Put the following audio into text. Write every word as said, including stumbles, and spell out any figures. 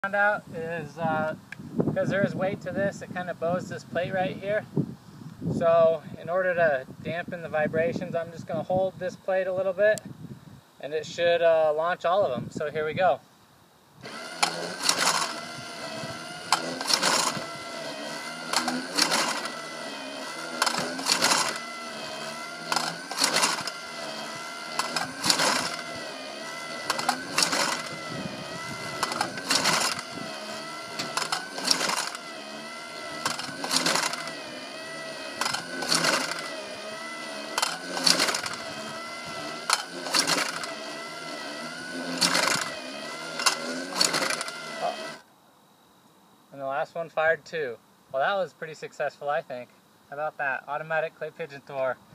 Found out is uh, because there is weight to this, it kind of bows this plate right here. So in order to dampen the vibrations, I'm just going to hold this plate a little bit and it should uh, launch all of them. So here we go. And the last one fired too. Well, that was pretty successful, I think. How about that? Automatic clay pigeon thrower.